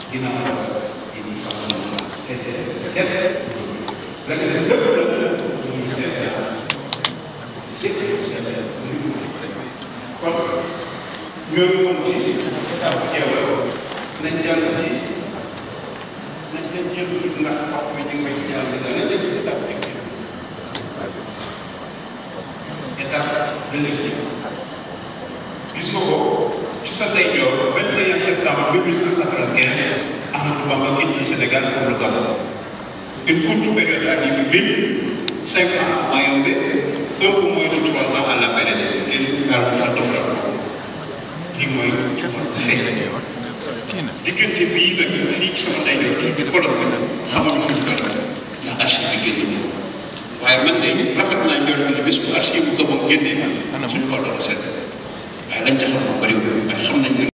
ginnaaw yi di sax kenn la nga des lépp nag ñuy seet kon ñooñu moom ci état bu jeewal nañ jàng ci nañ leen jël ndax wax bi ñu ngi koy signal bi dana leen état bu état de l'exil gis nga ko ci sa ndeyjoor 21 septembre 1895 Ahmadou Bamba quitte le Sénégal pour le Gabon. Une courte période à Libreville, 5 ans à Mayombe, un peu moins de 3 ans à La Pédée et à Fantofra. lii mooy fekk diggante bii nga ñëw fii ci sama ndeyjoor ci colloque bi xamuñu fu ñu toll ndax archive bi génn waaye man de rafet naa njort ni bés bu archive bu Gabon génnee suñu xol dana set waaye lañ ca xam bëriwul waaye xam nañ